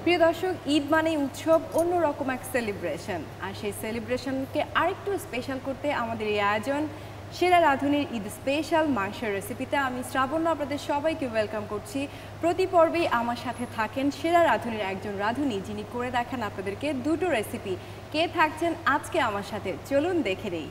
প্রিয় দর্শক, ঈদ মানেই উৎসব, অন্যরকম এক সেলিব্রেশন। আর সেই সেলিব্রেশনকে আরেকটু স্পেশাল করতে আমাদের এই আয়োজন সেরা রাঁধুনির ঈদ স্পেশাল মাংসের রেসিপিতে আমি শ্রাবণ্য আপনাদের সবাইকে ওয়েলকাম করছি। প্রতি পর্বেই আমার সাথে থাকেন সেরা রাঁধুনির একজন রাঁধুনি, যিনি করে দেখান আপনাদেরকে দুটো রেসিপি। কে থাকছেন আজকে আমার সাথে, চলুন দেখে নেই।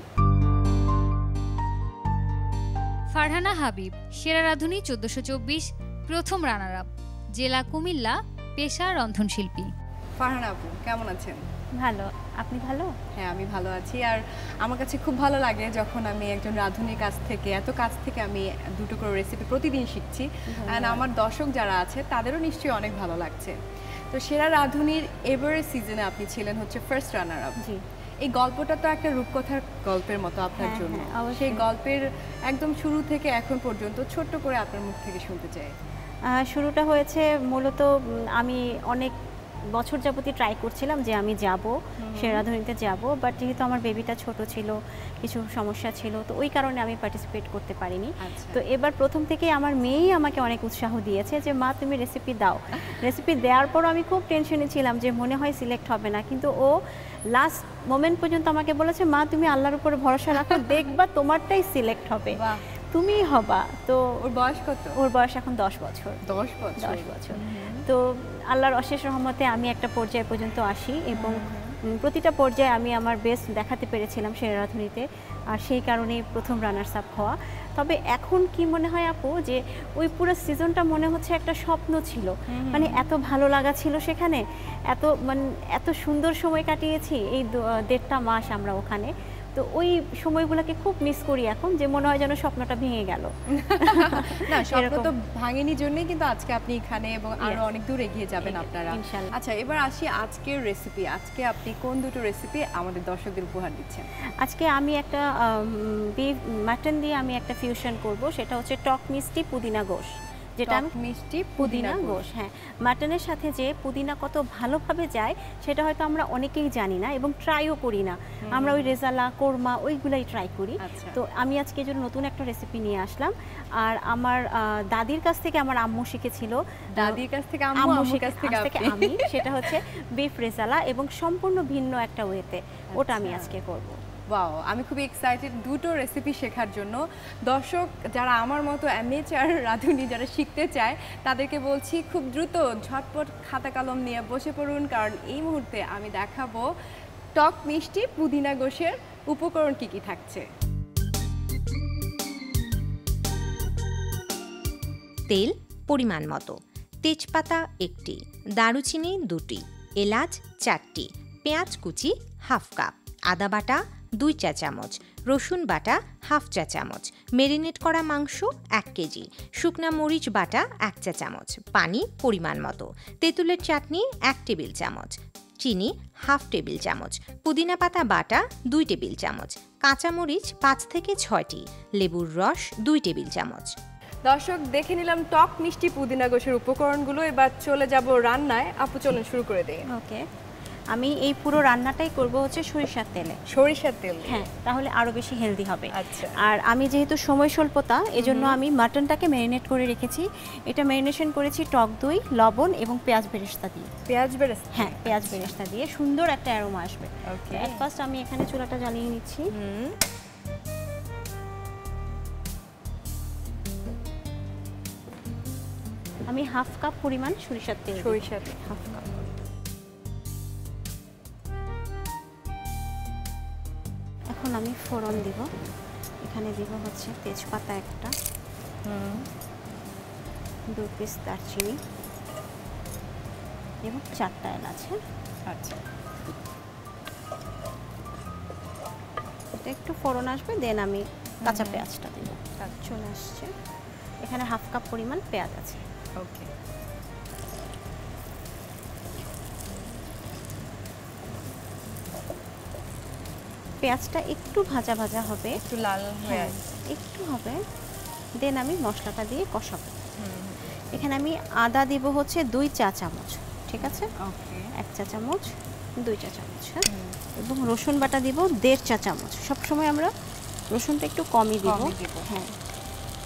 ফারহানা হাবিব, সেরা রাঁধুনি 1424, প্রথম রানার আপ, জেলা কুমিল্লা, পেশা রন্ধনশিল্পী। ফারহানা আপু কেমন আছেন? ভালো, আপনি ভালো? হ্যাঁ, আমি ভালো আছি। আর আমার কাছে খুব ভালো লাগে যখন আমি একজন রাঁধুনির কাছ থেকে আমি দুটো করে রেসিপি প্রতিদিন শিখছি। অ্যান্ড আমার দর্শক যারা আছে তাদেরও নিশ্চয়ই অনেক ভালো লাগছে। তো সেরা রাঁধুনির এবারের সিজনে আপনি ছিলেন হচ্ছে ফার্স্ট রানার আপ। জি। এই গল্পটা তো একটা রূপকথার গল্পের মতো আপনার জন্য। সেই গল্পের একদম শুরু থেকে এখন পর্যন্ত ছোট্ট করে আপনার মুখ থেকে শুনতে চাই। শুরুটা হয়েছে মূলত আমি অনেক বছর যাবতই ট্রাই করছিলাম যে আমি যাব, সেরা রাঁধুনিতে যাব, বাট যেহেতু আমার বেবিটা ছোট ছিল, কিছু সমস্যা ছিল, তো ওই কারণে আমি পার্টিসিপেট করতে পারিনি। তো এবার প্রথম থেকেই আমার মেয়েই আমাকে অনেক উৎসাহ দিয়েছে যে মা তুমি রেসিপি দাও। রেসিপি দেওয়ার পর আমি খুব টেনশনে ছিলাম যে মনে হয় সিলেক্ট হবে না, কিন্তু ও লাস্ট মোমেন্ট পর্যন্ত আমাকে বলেছে মা তুমি আল্লাহর উপরে ভরসা রাখো, দেখবা তোমারটাই সিলেক্ট হবে, তুমিই হবা। তো ওর বয়স কত? ওর বয়স এখন 10 বছর। 10 বছর। তো আল্লাহর অশেষ রহমতে আমি একটা পর্যায় পর্যন্ত আসি এবং প্রতিটা পর্যায়ে আমি আমার বেস্ট দেখাতে পেরেছিলাম সেরা রাঁধুনিতে, আর সেই কারণেই প্রথম রানার্স আপ হওয়া। তবে এখন কি মনে হয় আপু যে ওই পুরো সিজনটা মনে হচ্ছে একটা স্বপ্ন ছিল, মানে এত ভালো লাগা ছিল সেখানে, এত সুন্দর সময় কাটিয়েছি এই 1.5 মাস আমরা ওখানে। তো ওই সময়গুলোকে খুব মিস করি এখন, যে মনে হয় যেন স্বপ্নটা ভেঙে গেল। না, স্বপ্ন তো ভাঙেনি জন্যই কিন্তু আজকে আপনি এখানে এবং আরো অনেক দূর এগিয়ে যাবেন আপনারা। আচ্ছা, এবার আসি আজকের রেসিপি। আজকে আপনি কোন দুটো রেসিপি আমাদের দর্শকদের উপহার দিচ্ছেন? আজকে আমি একটা বিফ মাটন দিয়ে আমি একটা ফিউশন করব, সেটা হচ্ছে টক মিষ্টি পুদিনা গোশ, যেটা মিষ্টি পুদিনা গোশ। হ্যাঁ, মাটনের সাথে যে পুদিনা কত ভালোভাবে যায় সেটা হয়তো আমরা অনেকেই জানি না এবং ট্রাইও করি না। আমরা ওই রেজালা, কোরমা ওইগুলাই ট্রাই করি। তো আমি আজকে এর জন্য নতুন একটা রেসিপি নিয়ে আসলাম। আর আমার দাদির কাছ থেকে আমার আম্মু শিখেছিল, দাদির কাছ থেকে আম্মুর কাছ থেকে আমি, সেটা হচ্ছে বিফ রেজালা এবং সম্পূর্ণ ভিন্ন একটা ওয়েতে, ওটা আমি আজকে করব। ওয়াও, আমি খুবই এক্সাইটেড দুটো রেসিপি শেখার জন্য। দর্শক যারা আমার মতো অ্যামেচার রাঁধুনি যারা শিখতে চায় তাদেরকে বলছি খুব দ্রুত ঝটপট খাতা কলম নিয়ে বসে পড়ুন, কারণ এই মুহূর্তে আমি দেখাবো টক মিষ্টি পুদিনা গোশের উপকরণ কি কি থাকছে। তেল পরিমাণ মতো, তেজপাতা 1টি, দারুচিনি 2টি, এলাচ 4টি, পেঁয়াজ কুচি হাফ কাপ, আদা বাটা 2 চা চামচ, রসুন বাটা হাফ চা চামচ, মেরিনেট করা মাংস 1 কেজি, শুকনা মরিচ বাটা 1 চা চামচ, পানি পরিমাণ মতো, তেঁতুলের চাটনি 1 টেবিল চামচ, চিনি হাফ টেবিল চামচ, পুদিনা পাতা বাটা 2 টেবিল চামচ, কাঁচামরিচ 5 থেকে 6টি, লেবুর রস 2 টেবিল চামচ। দর্শক দেখে নিলাম টক মিষ্টি পুদিনা গোশের উপকরণগুলো, এবার চলে যাব রান্নায়। আপু চলুন শুরু করে দেই। ওকে, আমি এই পুরো রান্নাটাই করব হচ্ছে সরিষার তেলে। সরিষার তেল? হ্যাঁ, তাহলে আরো বেশি হেলদি হবে। আচ্ছা। আর আমি যেহেতু সময় স্বল্পতা, এজন্য আমি মাটনটাকে ম্যারিনেট করে রেখেছি। এটা ম্যারিনেশন করেছি টক দই, লবণ এবং পেঁয়াজ বেরেস্তা দিয়ে। পেঁয়াজ বেরেস্তা? হ্যাঁ, পেঁয়াজ বেরেস্তা দিয়ে সুন্দর একটা অ্যারোমা আসবে। ওকে, এট ফার্স্ট আমি এখানে চুলাটা জ্বালিয়ে নিচ্ছি। আমি হাফ কাপ পরিমাণ সরিষার তেল, হাফ কাপ। এখন আমি ফোড়ন দিব। এখানে দিব হচ্ছে তেজপাতা একটা, 2 পিস দারচিনি এবং 4টা এলাচ। আচ্ছা, এটা একটু ফোড়ন আসবে, দেন আমি কাঁচা পেঁয়াজটা দিব। চলে আসছে। এখানে হাফ কাপ পরিমাণ পেঁয়াজ আছে। ওকে, পেঁয়াজটা একটু ভাজা ভাজা হবে, একটু লাল হয়ে একটু হবে, দেন আমি মশলাটা দিয়ে কষাবো। এখানে আমি আদা দিব হচ্ছে 2 চা চামচ, ঠিক আছে? ওকে, 1 চা চামচ, 2 চা চামচ। হ্যাঁ, এবং রসুন বাটা দিব 1.5 চা চামচ। সবসময় আমরা রসুনটা একটু কমই দিব। হ্যাঁ,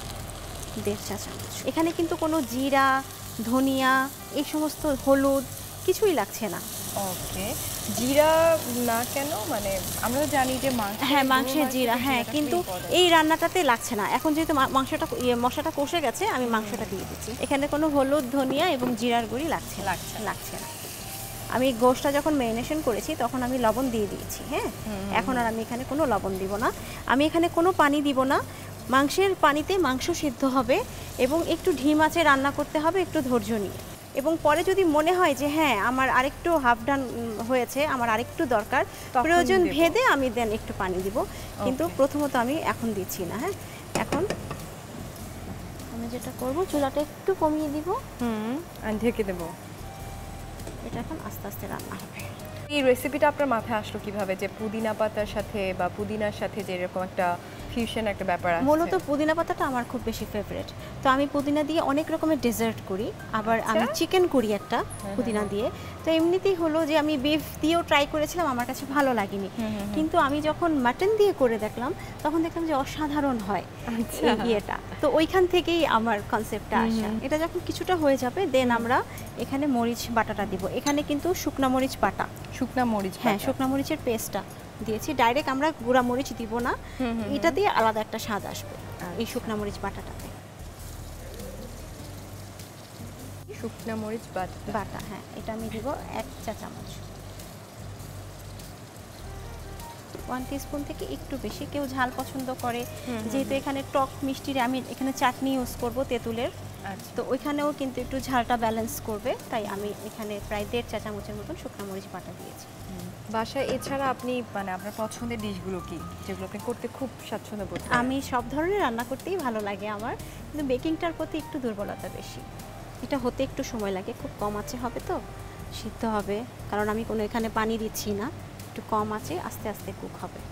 1.5 চা চামচ। এখানে কিন্তু কোনো জিরা, ধনিয়া, এই সমস্ত হলুদ কিছুই লাগছে না। ওকে, জিরা না কেন? মানে আমরা তো জানি যে হ্যাঁ, মাংসের জিরা, হ্যাঁ, কিন্তু এই রান্নাটাতে লাগছে না। এখন যেহেতু মাংসটা মশলাটা কষে গেছে, আমি মাংসটা দিয়ে দিচ্ছি। এখানে কোনো হলুদ, ধনিয়া এবং জিরার গুঁড়ি লাগছে না। আমি গোশটা যখন ম্যারিনেশন করেছি তখন আমি লবণ দিয়ে দিয়েছি। হ্যাঁ, এখন আর আমি এখানে কোনো লবণ দিব না, আমি এখানে কোনো পানি দিব না। মাংসের পানিতে মাংস সিদ্ধ হবে এবং একটু ঢিম আঁচে রান্না করতে হবে, একটু ধৈর্য নিয়ে। এবং পরে যদি মনে হয় যে হ্যাঁ আমার আরেকটু হাফ ডান হয়েছে, আমার আরেকটু দরকার, প্রয়োজন ভেদে আমি দেন একটু পানি দিব, কিন্তু প্রথমত আমি এখন দিচ্ছি না। হ্যাঁ, এখন আমি যেটা করব, চুলাটা একটু কমিয়ে দিব, আর ঢেকে দেব। এটা এখন আস্তে আস্তে রান্না হবে। এই রেসিপিটা আপনার মাথায় আসলো কিভাবে, যে পুদিনা পাতার সাথে বা পুদিনার সাথে যে এরকম একটা ফিউশন একটা ব্যাপার আছে? মূলত পুদিনা পাতাটা আমার খুব বেশি ফেভারিট, তো আমি পুদিনা দিয়ে অনেক রকমের ডেজার্ট করি, আবার আমি চিকেন করি একটা পুদিনা দিয়ে। তো এমনিতেই হলো যে আমি বিফ দিয়েও ট্রাই করেছিলাম, আমার কাছে ভালো লাগেনি, কিন্তু আমি যখন মাটন দিয়ে করে দেখলাম তখন দেখলাম যে অসাধারণ হয় এই ইয়েটা। তো ওইখান থেকেই আমার কনসেপ্টটা আসা। এটা যখন কিছুটা হয়ে যাবে দেন আমরা এখানে মরিচ বাটাটা দিব। এখানে কিন্তু শুকনা মরিচ বাটা, হ্যাঁ, শুকনা মরিচের পেস্টটা দিয়েছি। ডাইরেক্ট আমরা গুঁড়া মরিচ দিব না, এটা দিয়ে আলাদা একটা স্বাদ আসবে এই শুকনা মরিচ বাটাটাতে। শুকনা মরিচ বাটা, হ্যাঁ, এটা আমি দিব 1 চা চামচ, 1 টিস্পুন থেকে একটু বেশি। কেউ ঝাল পছন্দ করে, যেহেতু এখানে টক মিষ্টির আমি এখানে চাটনি ইউজ করব তেঁতুলের, তো ওইখানেও কিন্তু একটু ঝালটা ব্যালেন্স করবে, তাই আমি এখানে প্রায় 1.5 চা চামচের মতন শুকনা মরিচ বাটা দিয়েছি। বাসায় এছাড়া আপনি মানে আপনার পছন্দের ডিশগুলো কি, যেগুলো আপনি করতে খুব স্বাচ্ছন্দ্য বোধ করেন? আমি সব ধরনের রান্না করতেই ভালো লাগে আমার, কিন্তু বেকিংটার প্রতি একটু দুর্বলতা বেশি। এটা হতে একটু সময় লাগে, খুব কম আঁচে হবে, তো সিদ্ধ হবে, কারণ আমি কোনো এখানে পানি দিচ্ছি না, একটু কম আঁচে আস্তে আস্তে কুক হবে।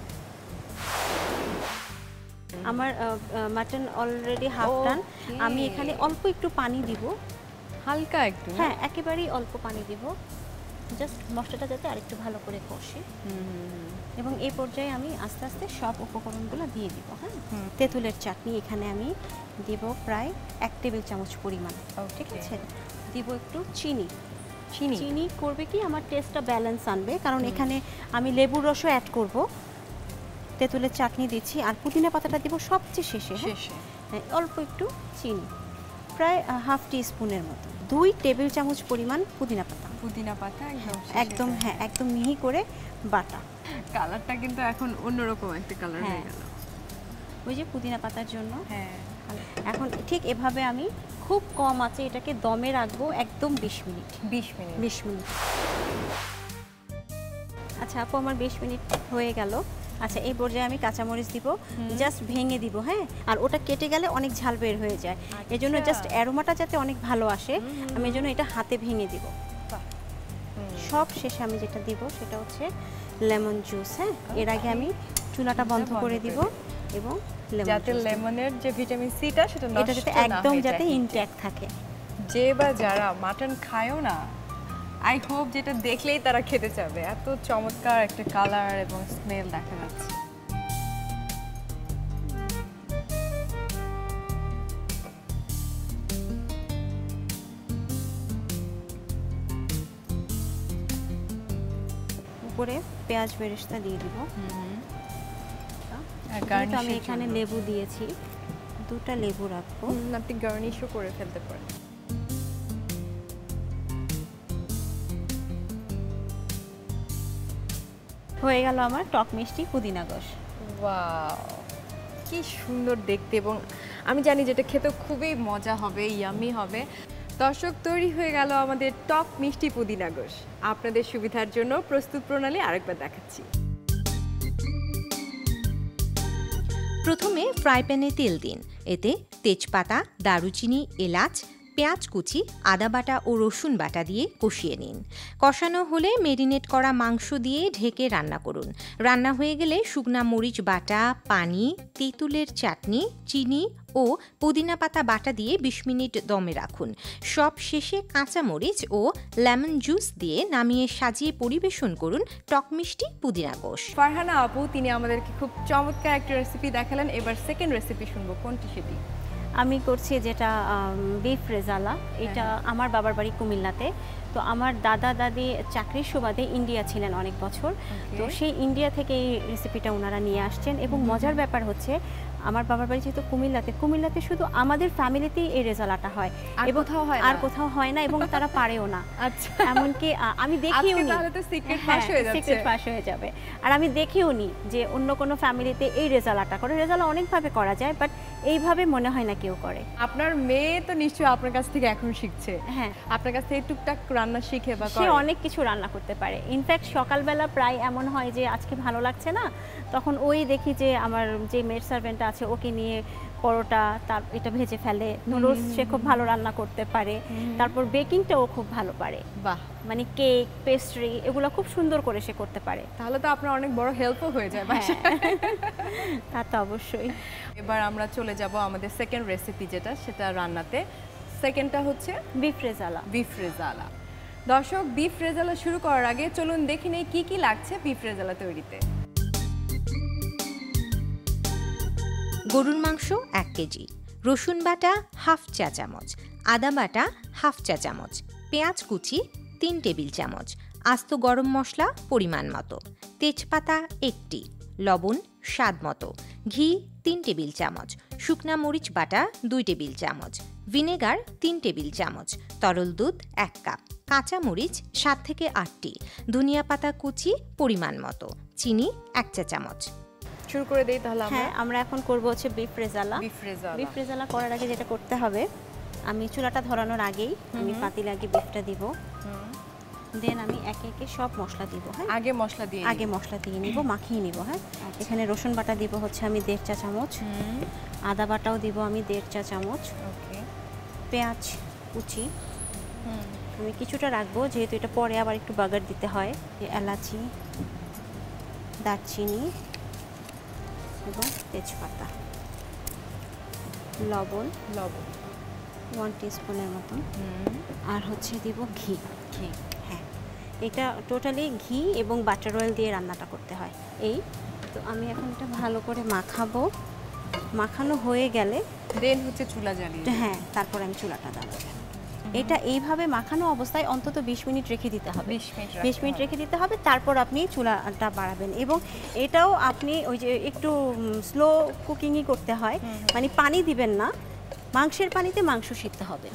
আমার মাটন অলরেডি হাফ ডান, আমি এখানে অল্প একটু পানি দিব, হালকা একটু, হ্যাঁ, একেবারেই অল্প পানি দিব, জাস্ট মশলাটা যাতে আরেকটু ভালো করে কষে। এবং এই পর্যায়ে আমি আস্তে আস্তে সব উপকরণগুলো দিয়ে দিব। হ্যাঁ, তেঁতুলের চাটনি এখানে আমি দিব প্রায় 1 টেবিল চামচ পরিমাণ, ঠিক আছে। দিব একটু চিনি করবে কি আমার টেস্টটা ব্যালেন্স আনবে, কারণ এখানে আমি লেবুর রসও অ্যাড করব। তেঁতুলের চাটনি দিচ্ছি, আর পুদিনা পাতাটা দিব সবচেয়ে শেষে। হ্যাঁ, অল্প একটু চিনি, প্রায় হাফ টিস্পুনের মতো। 2 টেবিল চামচ পরিমাণ পুদিনা পাতা একদম, হ্যাঁ, একদম মিহি করে বাটা। কালারটা কিন্তু এখন অন্যরকম একটা কালার হয়ে গেল, ওই যে পুদিনা পাতার জন্য। হ্যাঁ, এখন ঠিক এভাবে আমি খুব কম আঁচে এটাকে দমে রাখবো একদম 20 মিনিট। আচ্ছা আপু, আমার 20 মিনিট হয়ে গেল। আচ্ছা, এই পর্যায়ে আমি কাঁচামরিচ দিব, জাস্ট ভেঙে দিব। হ্যাঁ, আর ওটা কেটে গেলে অনেক ঝাল বের হয়ে যায়, এজন্য জাস্ট অ্যারোমাটা যাতে অনেক ভালো আসে আমি এজন্য এটা হাতে ভেঙে দিব। সব শেষে আমি যেটা দিব সেটা হচ্ছে লেমন জুস। হ্যাঁ, এর আগে আমি চুলাটা বন্ধ করে দিব, এবং যাতে লেমনের যে ভিটামিন সিটা সেটা এটা যাতে একদম যাতে ইনট্যাক্ট থাকে। যে বা যারা মাটন খায়ও না, আই হোপ যেটা দেখলেই তারা খেতে চাবে, এত চমৎকার একটা কালার এবং স্মেল দেখা যাচ্ছে। উপরে পেঁয়াজ বেরেস্তা দিয়ে দিব। আমি এখানে লেবু দিয়েছি, 2টা লেবু রাখবো, আপনি গার্নিশও করে ফেলতে পারেন। হয়ে গেল আমার টক মিষ্টি পুদিনা গোশ। ওয়াও, কি সুন্দর দেখতে, এবং আমি জানি যেটা খেতে খুবই মজা হবে, ইয়ামি হবে। দর্শক, তৈরি হয়ে গেল আমাদের টক মিষ্টি পুদিনা গোশ। আপনাদের সুবিধার জন্য প্রস্তুত প্রণালী আরেকবার দেখাচ্ছি। প্রথমে ফ্রাই প্যানে তেল দিন, এতে তেজপাতা, দারুচিনি, এলাচ, পেঁয়াজ কুচি, আদা বাটা ও রসুন বাটা দিয়ে কষিয়ে নিন। কষানো হলে মেরিনেট করা মাংস দিয়ে ঢেকে রান্না করুন। রান্না হয়ে গেলে শুকনা মরিচ বাটা, পানি, তেঁতুলের চাটনি, চিনি ও পুদিনা পাতা বাটা দিয়ে 20 মিনিট দমে রাখুন। সব শেষে কাঁচা মরিচ ও লেমন জুস দিয়ে নামিয়ে সাজিয়ে পরিবেশন করুন টক মিষ্টি পুদিনা গোশ। ফারহানা আপু তিনি আমাদেরকে খুব চমৎকার একটা রেসিপি দেখালেন, এবার সেকেন্ড রেসিপি শুনবো, কোনটি সেটি? আমি করছি যেটা বিফ রেজালা। এটা আমার বাবার বাড়ি কুমিল্লাতে। তো আমার দাদা দাদি চাকরির সুবাদে ইন্ডিয়া ছিলেন অনেক বছর, তো সেই ইন্ডিয়া থেকে এই রেসিপিটা ওনারা নিয়ে আসছেন। এবং মজার ব্যাপার হচ্ছে আমার বাবার বাড়ি যেহেতু কুমিল্লাতে শুধু আমাদের ফ্যামিলিতেই এই রেজালাটা হয় এবং আর কোথাও হয় না, এবং তারা পারেও না। আচ্ছা, এমনকি আমি দেখিও নি, সিক্রেট ফাঁস হয়ে যাবে। আর আমি দেখিও নি যে অন্য কোনো ফ্যামিলিতে এই রেজালাটা করে। রেজালা অনেকভাবে করা যায়, বাট এইভাবে মনে হয় না কেউ করে। আপনার মেয়ে তো নিশ্চয়ই আপনার কাছ থেকে এখন শিখছে। হ্যাঁ, আপনার কাছ থেকে টুকটাক রান্না শিখে বা সে অনেক কিছু রান্না করতে পারে। ইনফ্যাক্ট সকালবেলা প্রায় এমন হয় যে আজকে ভালো লাগছে না, তখন ওই দেখি যে আমার যে মেড সার্ভেন্ট আছে ওকে নিয়ে পরোটা তার এটা ভেজে ফেলে। নুডলস সে খুব ভালো রান্না করতে পারে। তারপর বেকিংটাও খুব ভালো পারে। বাহ, মানে কেক, পেস্ট্রি এগুলো খুব সুন্দর করে সে করতে পারে। তাহলে তো আপনার অনেক বড় হেল্পও হয়ে যায় বাসায়। তা তো অবশ্যই। এবার আমরা চলে যাব আমাদের সেকেন্ড রেসিপি যেটা, সেটা রান্নাতে। সেকেন্ডটা হচ্ছে বিফ রেজালা। বিফ রেজালা। দর্শক, বিফ রেজালা শুরু করার আগে চলুন দেখি নেই কি কি লাগছে বিফ রেজালা তৈরিতে। গরুর মাংস 1 কেজি, রসুন বাটা হাফ চা চামচ, আদা বাটা হাফ চা চামচ, পেঁয়াজ কুচি 3 টেবিল চামচ, আস্ত গরম মশলা পরিমাণ মতো, তেজপাতা 1টি, লবণ স্বাদ মতো, ঘি 3 টেবিল চামচ, শুকনা মরিচ বাটা 2 টেবিল চামচ, ভিনেগার 3 টেবিল চামচ, তরল দুধ 1 কাপ, কাঁচা মরিচ 7 থেকে 8টি, ধনিয়া পাতা কুচি পরিমাণ মতো, চিনি 1 চা চামচ। শুরু করে দেই তাহলে আমরা। হ্যাঁ, আমরা এখন করব হচ্ছে বিফ রেজালা। বিফ রেজালা করার আগে যেটা করতে হবে, আমি চুলাটা ধরানোর আগেই আমি পাতিলে আগে বিফটা দিব, দেন আমি একে একে সব মশলা দিব। হ্যাঁ, আগে মশলা দিয়ে নিব, মাখিয়ে নিব। হ্যাঁ, এখানে রসুন বাটা দিব হচ্ছে আমি 1.5 চা চামচ, আদা বাটাও দিব আমি 1.5 চা চামচ, পেঁয়াজ কুচি আমি কিছুটা রাখবো যেহেতু এটা পরে আবার একটু বাগার দিতে হয়। এলাচি, দারচিনি এবং তেজপাতা, লবণ 1 টিস্পুনের মতন, আর হচ্ছে দিব ঘি। হ্যাঁ, এটা টোটালি ঘি এবং বাটার অয়েল দিয়ে রান্নাটা করতে হয়। এই তো আমি এখন এটা ভালো করে মাখাবো। মাখানো হয়ে গেলে দেন হচ্ছে চুলা জ্বালিয়ে, হ্যাঁ, তারপর আমি চুলাটা জ্বালাবো। এটা এইভাবে মাখানো অবস্থায় অন্তত 20 মিনিট রেখে দিতে হবে। 20 মিনিট রেখে দিতে হবে, তারপর আপনি চুলাটা বাড়াবেন। এবং এটাও আপনি ওই যে একটু স্লো কুকিংই করতে হয়, মানে পানি দিবেন না, মাংসের পানিতে মাংস সিদ্ধ হবে।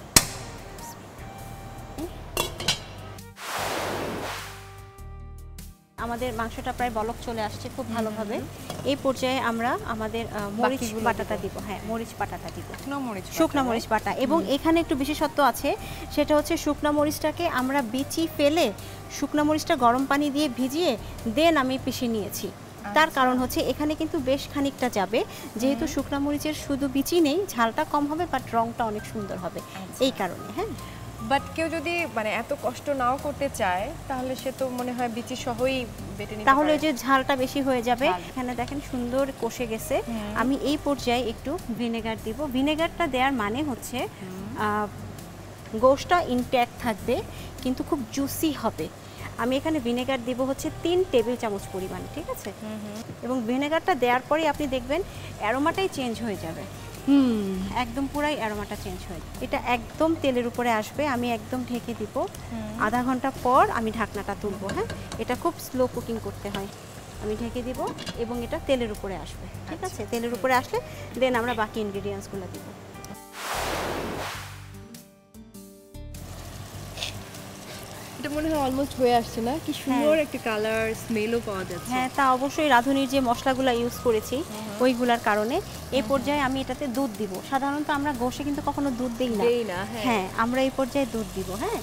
আমাদের মাংসটা প্রায় বলক চলে আসছে খুব ভালোভাবে। এই পর্যায়ে আমরা আমাদের মরিচ বাটাটা দিব। হ্যাঁ, মরিচ বাটাটা দিব, শুকনো মরিচ বাটা। এবং এখানে একটু বিশেষত্ব আছে, সেটা হচ্ছে শুকনো মরিচটাকে আমরা বিচি ফেলে শুকনো মরিচটা গরম পানি দিয়ে ভিজিয়ে দেন আমি পিষে নিয়েছি। তার কারণ হচ্ছে এখানে কিন্তু বেশ খানিকটা যাবে, যেহেতু শুকনো মরিচের শুধু বিচি নেই, ঝালটা কম হবে বাট রংটা অনেক সুন্দর হবে, এই কারণে। হ্যাঁ, বাট কেউ যদি মানে এত কষ্ট নাও করতে চায় তাহলে সে তো মনে হয় বিচি সহই বেটে নিতে পারে, তাহলে যে ঝালটা বেশি হয়ে যাবে। এখানে দেখেন সুন্দর কষে গেছে। আমি এই পর্যায়ে একটু ভিনেগার দিব। ভিনেগারটা দেওয়ার মানে হচ্ছে গোশটা ইনট্যাক্ট থাকবে কিন্তু খুব জুসি হবে। আমি এখানে ভিনেগার দিব হচ্ছে 3 টেবিল চামচ পরিমাণ, ঠিক আছে? এবং ভিনেগারটা দেওয়ার পরে আপনি দেখবেন অ্যারোমাটাই চেঞ্জ হয়ে যাবে। একদম পুরাই অ্যারোমাটা চেঞ্জ হয়ে যাবে। এটা একদম তেলের উপরে আসবে। আমি একদম ঢেকে দিব। আধা ঘন্টা পর আমি ঢাকনাটা তুলবো। হ্যাঁ, এটা খুব স্লো কুকিং করতে হয়। আমি ঢেকে দিব এবং এটা তেলের উপরে আসবে, ঠিক আছে? তেলের উপরে আসলে দেন আমরা বাকি ইনগ্রেডিয়েন্টসগুলো দিব। এটা মনে হয় অলমোস্ট হয়ে আসছে না? কি সুন্দর একটা কালার, স্মেলও পাওয়া যাচ্ছে। হ্যাঁ, তা অবশ্যই রাঁধুনির যে মশলাগুলো ইউজ করেছি ওইগুলার কারণে। এই পর্যায়ে আমি এটাতে দুধ দিব। সাধারণত আমরা গোশে কিন্তু কখনো দুধ দেই না। হ্যাঁ, আমরা এই পর্যায়ে দুধ দিব। হ্যাঁ,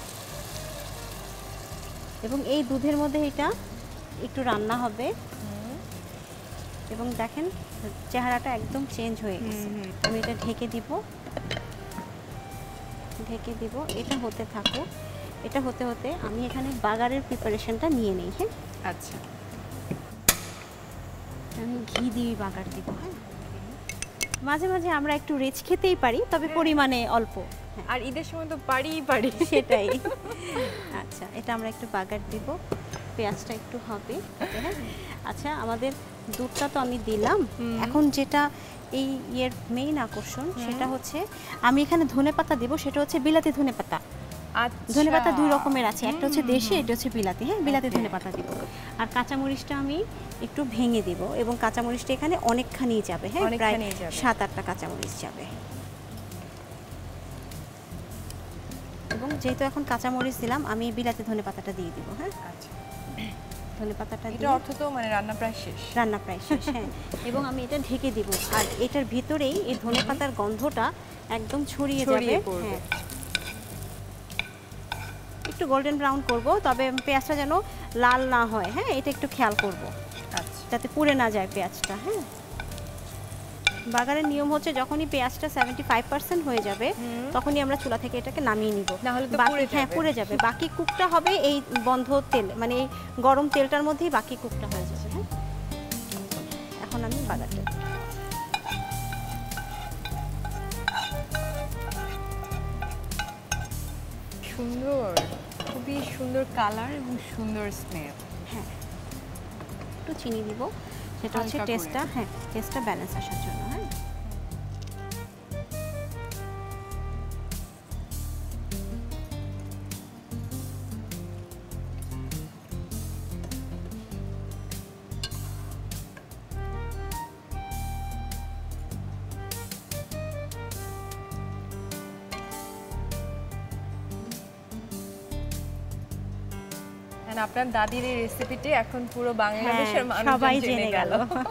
এবং এই দুধের মধ্যে এটা একটু রান্না হবে এবং দেখেন চেহারাটা একদম চেঞ্জ হয়ে গেছে। আমি এটা ঢেকে দিব। এটা হতে থাকুক। এটা হতে হতে আমি এখানে বাগারের প্রিপারেশনটা নিয়ে নেই। হ্যাঁ, আচ্ছা, আমি ঘি দিয়ে বাগার দিব। হ্যাঁ, মাঝে মাঝে আমরা একটু রিচ খেতেই পারি, তবে পরিমাণে অল্প। আর ঈদের সময় তো পারি সেটাই। আচ্ছা, এটা আমরা একটু বাগার দিব। পেঁয়াজটা একটু হবে। হ্যাঁ, আচ্ছা, আমাদের দুধটা তো আমি দিলাম, এখন যেটা এই ইয়ের মেইন আকর্ষণ সেটা হচ্ছে আমি এখানে ধনেপাতা দিব, সেটা হচ্ছে বিলাতি ধনেপাতা। ধনেপাতা দুই রকমের আছে, একটা হচ্ছে দেশি, এটা হচ্ছে বিলাতি। হ্যাঁ, বিলাতি ধনেপাতা দিব। আর কাঁচামরিচটা আমি একটু ভেঙে দিব, এবং কাঁচামরিচটা এখানে অনেকখানি যাবে। হ্যাঁ, প্রায় 7-8টা কাঁচামরিচ যাবে। এবং যেহেতু এখন কাঁচামরিচ দিলাম, আমি বিলাতি ধনেপাতাটা দিয়ে দিব। হ্যাঁ, আচ্ছা, ধনেপাতাটা এটা অর্থ তো মানে রান্না প্রায় শেষ। রান্না প্রায় শেষ, হ্যাঁ। এবং আমি এটা ঢেকে দিব, আর এটার ভিতরেই এই ধনেপাতার গন্ধটা একদম ছড়িয়ে যাবে। হ্যাঁ, একটু গোল্ডেন ব্রাউন করব, তবে পেঁয়াজটা যেন লাল না হয়। হ্যাঁ, এটা একটু খেয়াল করব, আচ্ছা, যাতে পুড়ে না যায় পেঁয়াজটা। হ্যাঁ, বাগারের নিয়ম হচ্ছে যখনই পেঁয়াজটা 75% হয়ে যাবে তখনই আমরা চুলা থেকে এটাকে নামিয়ে নিব, না হলে তো পুড়ে যাবে। বাকি কুকটা হবে এই বন্ধ তেল, মানে এই গরম তেলটার মধ্যেই বাকি কুকটা হয়ে যাবে। হ্যাঁ, এখন আমি বাগারটা সুন্দর, খুবই সুন্দর কালার এবং সুন্দর স্মেল। হ্যাঁ, একটু চিনি দিব, সেটা হচ্ছে টেস্টটা ব্যালেন্স আসার জন্য। হ্যাঁ, আপনার দাদির এই রেসিপিটি এখন পুরো বাংলাদেশের মানুষ সবাই জেনে গেল।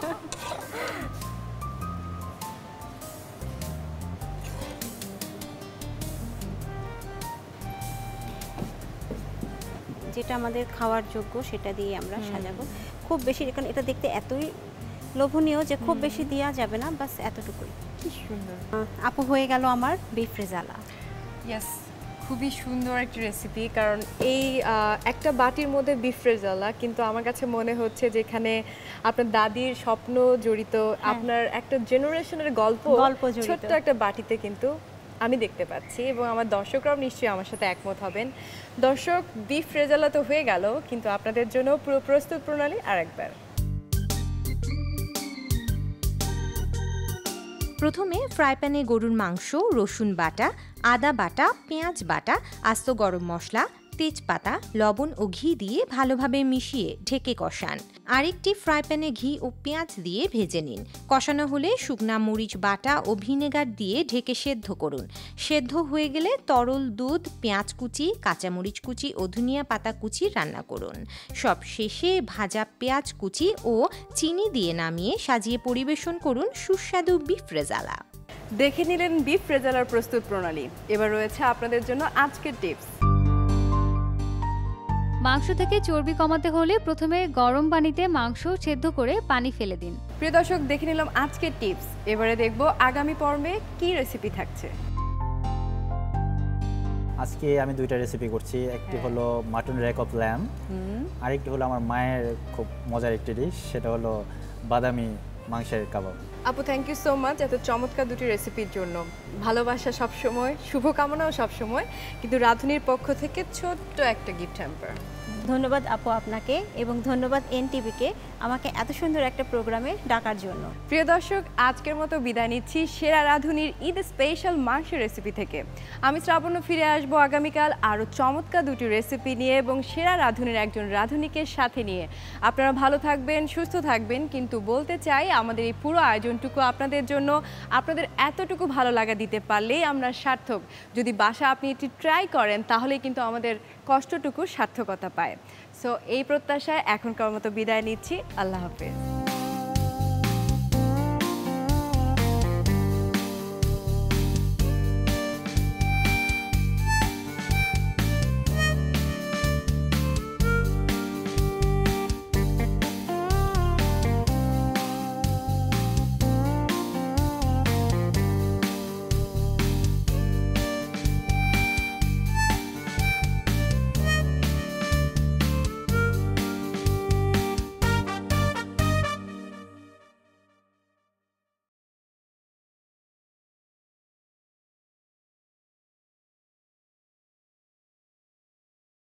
যেটা আমাদের খাওয়ার যোগ্য সেটা দিয়ে আমরা সাজাবো। খুব বেশি, কারণ এটা দেখতে এতই লোভনীয় যে খুব বেশি দেওয়া যাবে না, বাস এতটুকুই। কি সুন্দর। আপু, হয়ে গেল আমার বিফ রেজালা। ইয়েস, খুবই সুন্দর একটা রেসিপি, কারণ এই একটা বাটির মধ্যে বিফ রেজালা, কিন্তু আমার কাছে মনে হচ্ছে যেখানে আপনার দাদির স্বপ্ন জড়িত, আপনার একটা জেনারেশনের গল্প ছোট্ট একটা বাটিতে কিন্তু আমি দেখতে পাচ্ছি, এবং আমার দর্শকরাও নিশ্চয়ই আমার সাথে একমত হবেন। দর্শক, বিফ রেজালা তো হয়ে গেল, কিন্তু আপনাদের জন্য পুরো প্রস্তুত প্রণালী আরেকবার। প্রথমে ফ্রাই প্যানে গরুর মাংস, রসুন বাটা, আদা বাটা, পেঁয়াজ বাটা, আস্ত গরম মশলা, তেজপাতা, লবণ ও ঘি দিয়ে ভালোভাবে মিশিয়ে ঢেকে কষান। আরেকটি ফ্রাই প্যানে ঘি ও পেঁয়াজ দিয়ে ভেজে নিন। কষানো হলে শুকনা মরিচ বাটা ও ভিনেগার দিয়ে ঢেকে সেদ্ধ করুন। সেদ্ধ হয়ে গেলে তরল দুধ, পেঁয়াজ কুচি, কাঁচামরিচ কুচি ও ধনিয়া পাতা কুচি রান্না করুন। সব শেষে ভাজা পেঁয়াজ কুচি ও চিনি দিয়ে নামিয়ে সাজিয়ে পরিবেশন করুন সুস্বাদু বিফ রেজালা। দেখে নিলেন বিফ রেজালার প্রস্তুত প্রণালী। এবার রয়েছে আপনাদের জন্য আজকের টিপস। মাংস থেকে চর্বি কমাতে হলে প্রথমে গরম পানিতে মাংস সেদ্ধ করে পানি ফেলে দিন। প্রিয় দর্শক, দেখে নিলাম আজকের টিপস। এবারে দেখব আগামী পর্বে কি রেসিপি থাকছে। আজকে আমি দুইটা রেসিপি করছি, একটি হলো মাটন রেক অফ ল্যাম্ব, আরেকটি হলো আমার মায়ের খুব মজার একটি ডিশ, সেটা হলো বাদামি মাংসের কাবাব। আপু, থ্যাংক ইউ সো মাচ এত চমৎকার দুটি রেসিপির জন্য। ভালোবাসা সবসময়, শুভকামনাও সবসময়, কিন্তু রাধুনির পক্ষ থেকে ছোট্ট একটা গিফট হ্যাম্পার। ধন্যবাদ আপু আপনাকে, এবং ধন্যবাদ এনটিভিকে আমাকে এত সুন্দর একটা প্রোগ্রামে ডাকার জন্য। প্রিয় দর্শক, আজকের মতো বিদায় নিচ্ছি সেরা রাধুনির ঈদ স্পেশাল মাংসের রেসিপি থেকে। আমি শ্রাবণ্য ফিরে আসবো আগামীকাল আরও চমৎকার দুটি রেসিপি নিয়ে এবং সেরা রাধুনির একজন রাধুনিকে সাথে নিয়ে। আপনারা ভালো থাকবেন, সুস্থ থাকবেন, কিন্তু বলতে চাই আমাদের এই পুরো আয়োজনটুকু আপনাদের জন্য, আপনাদের এতটুকু ভালো লাগা দিতে পারলেই আমরা সার্থক। যদি বাসা আপনি এটি ট্রাই করেন তাহলে কিন্তু আমাদের কষ্টটুকু সার্থকতা পায়। সো এই প্রত্যাশায় এখনকার মতো বিদায় নিচ্ছি। আল্লাহ হাফেজ।